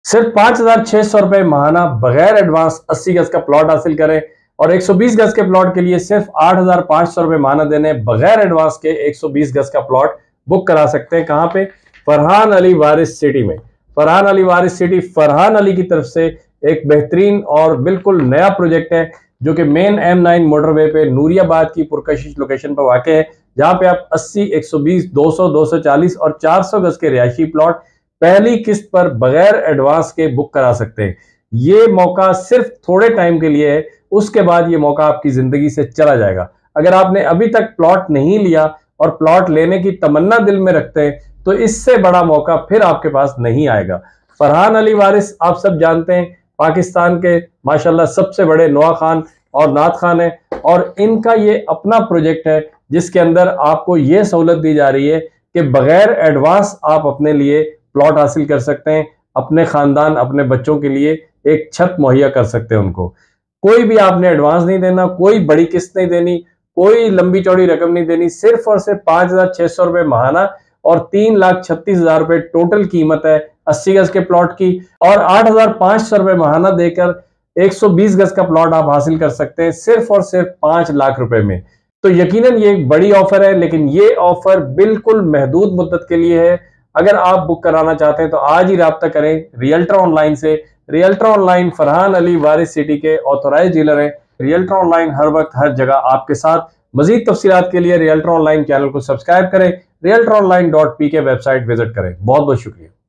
सिर्फ 5,600 रुपए महाना बगैर एडवांस 80 गज का प्लॉट हासिल करें और 120 गज के प्लॉट के लिए सिर्फ 8,500 रुपए महाना देने बगैर एडवांस के 120 गज का प्लॉट बुक करा सकते हैं। कहां पे? फरहान अली वारिस सिटी में। फरहान अली वारिस सिटी फरहान अली की तरफ से एक बेहतरीन और बिल्कुल नया प्रोजेक्ट है जो कि मेन M9 मोटरवे पे नूरियाबाद की पुरकशिश लोकेशन पर वाक़ है, जहां पे आप 80, 120, 200, 240 और 400 गज के रिहायशी प्लॉट पहली किस्त पर बगैर एडवांस के बुक करा सकते हैं। ये मौका सिर्फ थोड़े टाइम के लिए है, उसके बाद ये मौका आपकी जिंदगी से चला जाएगा। अगर आपने अभी तक प्लॉट नहीं लिया और प्लॉट लेने की तमन्ना दिल में रखते हैं तो इससे बड़ा मौका फिर आपके पास नहीं आएगा। फरहान अली वारिस आप सब जानते हैं पाकिस्तान के माशाल्लाह सबसे बड़े नुआ खान और नात खान है, और इनका ये अपना प्रोजेक्ट है जिसके अंदर आपको ये सहूलत दी जा रही है कि बगैर एडवांस आप अपने लिए प्लॉट हासिल कर सकते हैं, अपने खानदान अपने बच्चों के लिए एक छत मुहैया कर सकते हैं उनको। कोई भी आपने एडवांस नहीं देना, कोई बड़ी किस्त नहीं देनी, कोई लंबी चौड़ी रकम नहीं देनी, सिर्फ और सिर्फ 5,600 रुपए महाना और 3,36,000 रुपए टोटल कीमत है 80 गज के प्लॉट की, और 8,500 रुपए महाना देकर 120 गज का प्लॉट आप हासिल कर सकते हैं सिर्फ और सिर्फ 5 लाख रुपए में। तो यकीनन ये एक बड़ी ऑफर है, लेकिन ये ऑफर बिल्कुल महदूद मुद्दत के लिए है। अगर आप बुक कराना चाहते हैं तो आज ही राब्ता करें रियल्टर ऑनलाइन से। Realtor Online Farhan Ali Waris City के ऑथोराइज्ड डीलर हैं। रियल्टर ऑनलाइन हर वक्त हर जगह आपके साथ। मजीद तफसीलात के लिए रियल्टर ऑनलाइन चैनल को सब्सक्राइब करें, realtoronline.pk वेबसाइट विजिट करें। बहुत बहुत शुक्रिया।